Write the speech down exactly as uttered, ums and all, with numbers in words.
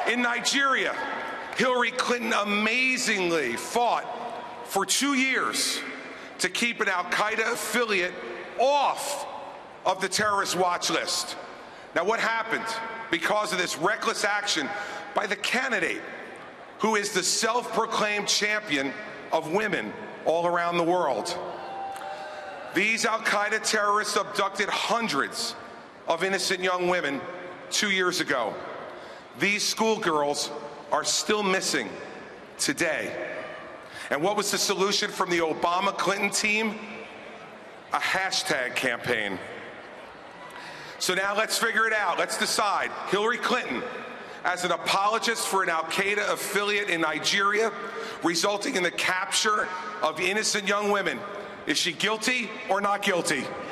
In Nigeria, Hillary Clinton amazingly fought for two years to keep an al-Qaeda affiliate off of the terrorist watch list. Now, what happened because of this reckless action by the candidate who is the self-proclaimed champion of women all around the world? These al-Qaeda terrorists abducted hundreds of innocent young women two years ago. These schoolgirls are still missing today. And what was the solution from the Obama-Clinton team? A hashtag campaign. So now let's figure it out. Let's decide. Hillary Clinton, as an apologist for an al-Qaeda affiliate in Nigeria, resulting in the capture of innocent young women, is she guilty or not guilty?